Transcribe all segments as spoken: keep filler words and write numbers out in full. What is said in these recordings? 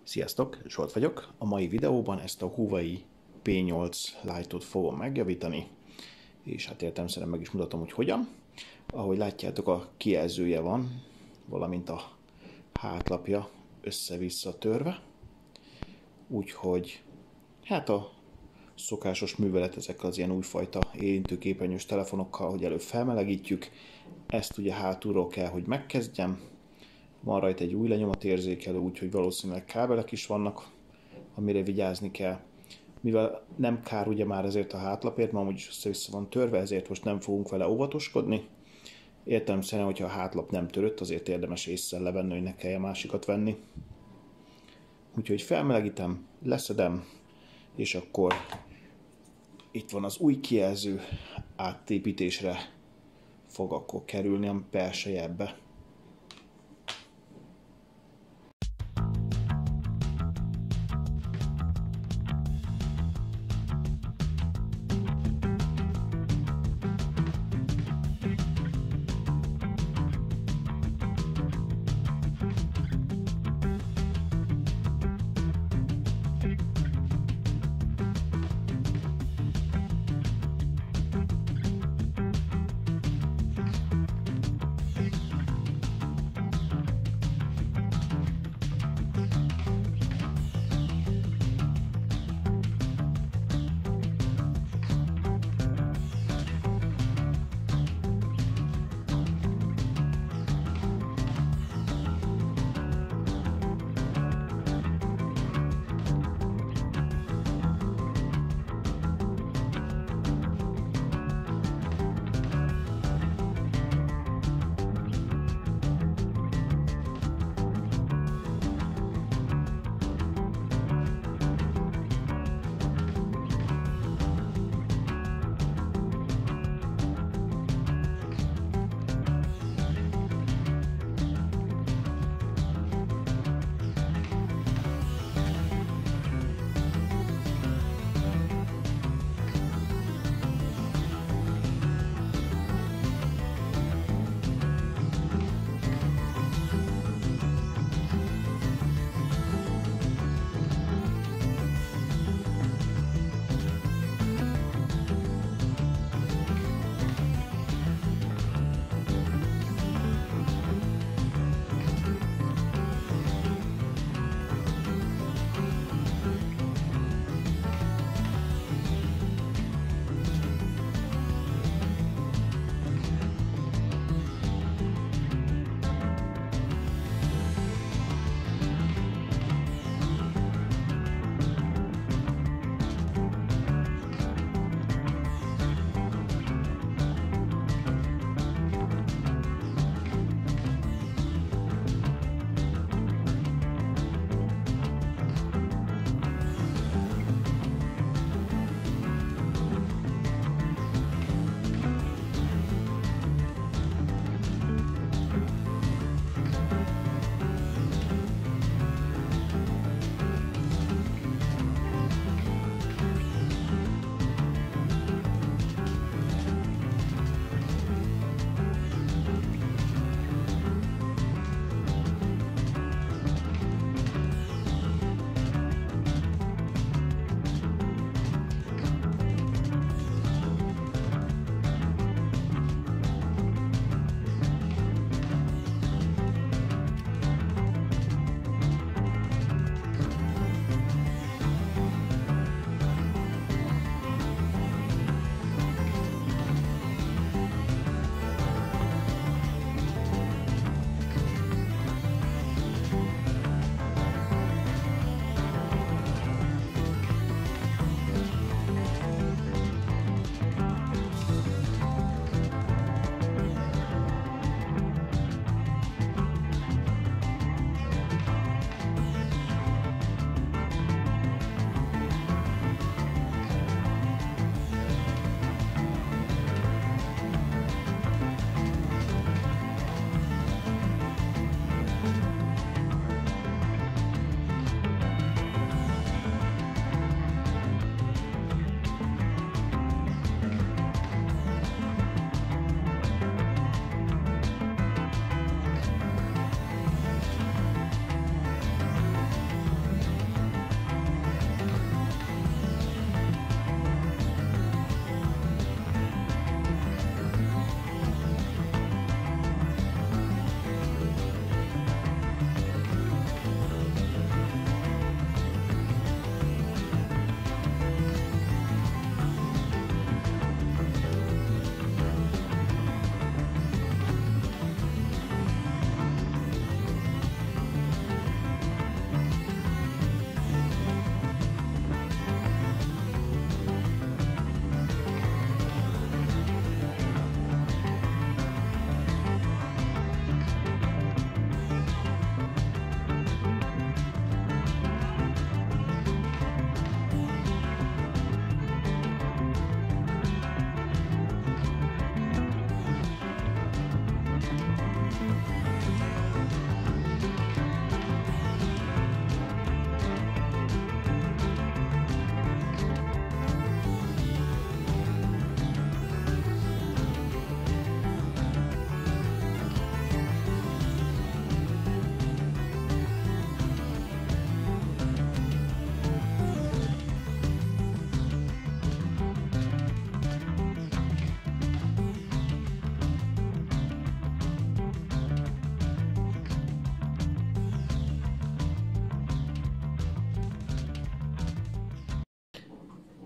Sziasztok, Zsolt vagyok. A mai videóban ezt a Huawei P nyolc Lite-ot fogom megjavítani, és hát értelemszerűen meg is mutatom, hogy hogyan. Ahogy látjátok, a kijelzője van, valamint a hátlapja össze-vissza törve. Úgyhogy hát a szokásos művelet ezekkel az ilyen újfajta érintőképernyős telefonokkal, hogy előbb felmelegítjük. Ezt ugye hátulról kell, hogy megkezdjem. Van rajta egy új lenyomatérzékelő, úgyhogy valószínűleg kábelek is vannak, amire vigyázni kell. Mivel nem kár ugye már ezért a hátlapért, ma amúgy is össze-vissza van törve, ezért most nem fogunk vele óvatoskodni. Értelemszerűen, hogyha a hátlap nem törött, azért érdemes ésszel levenni, hogy ne kelljen másikat venni. Úgyhogy felmelegítem, leszedem, és akkor itt van az új kijelző, áttépítésre fog akkor kerülni a belsejebbe.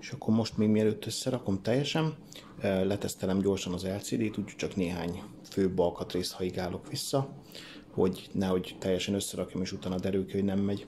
És akkor most még mielőtt összerakom teljesen, letesztelem gyorsan az el cé dét, úgyhogy csak néhány főbb alkatrészt haigálok vissza, hogy nehogy teljesen összerakjam, és utána derül ki, hogy nem megy.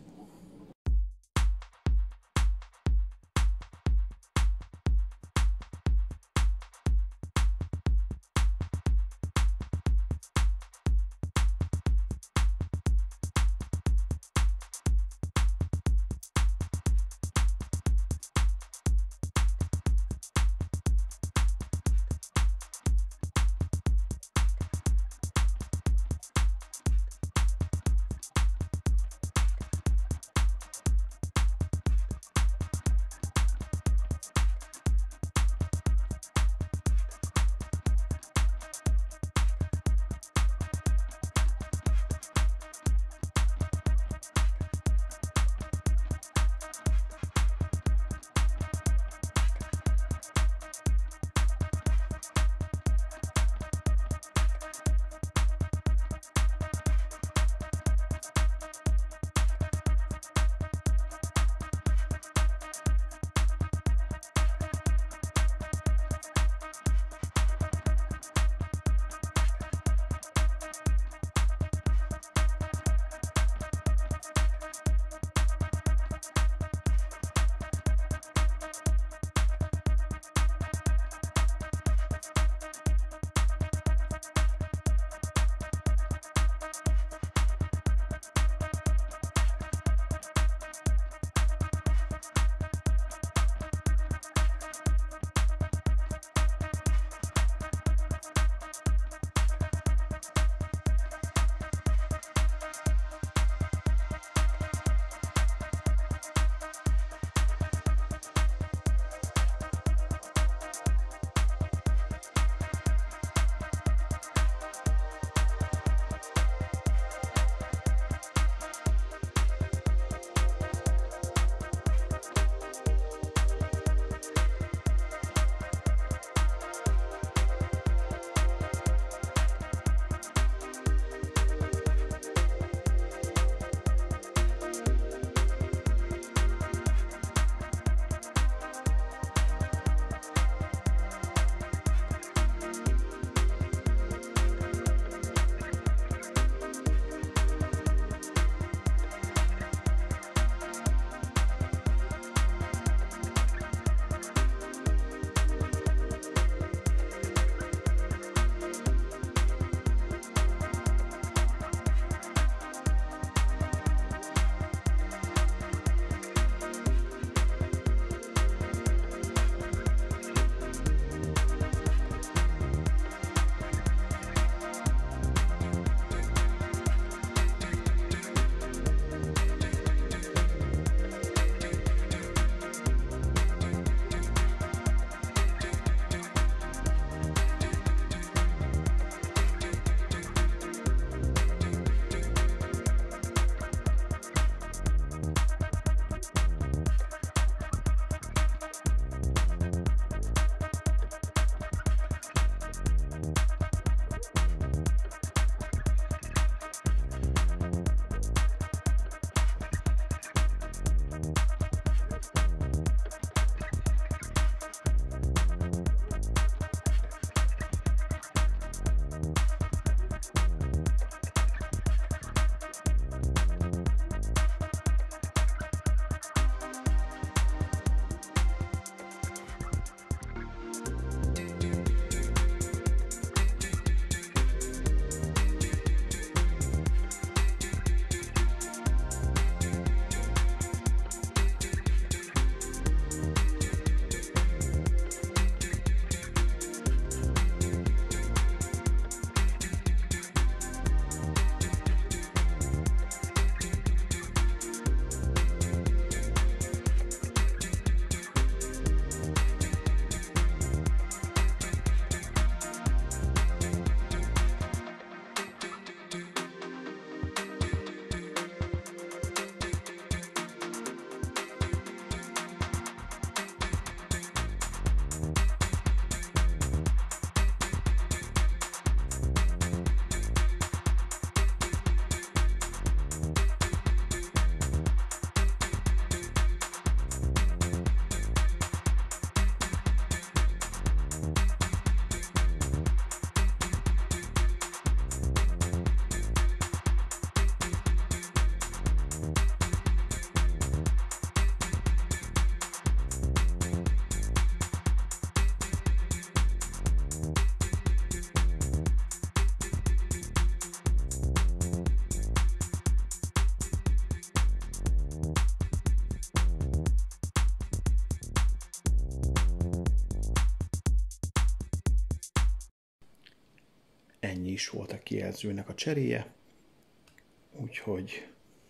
ennyi is volt a kijelzőnek a cseréje, úgyhogy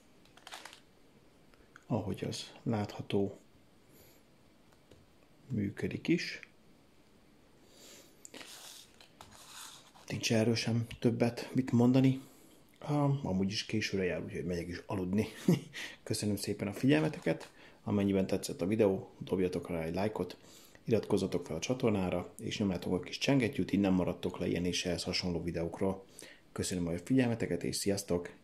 ahogy az látható, működik is. Nincs erről sem többet mit mondani. Ah, amúgy is későre jár, úgyhogy megyek is aludni. Köszönöm szépen a figyelmeteket. Amennyiben tetszett a videó, dobjatok rá egy lájkot, iratkozzatok fel a csatornára, és nyomjátok a kis csengettyűt, így nem maradtok le ilyen és ehhez hasonló videókról. Köszönöm a figyelmeteket, és sziasztok!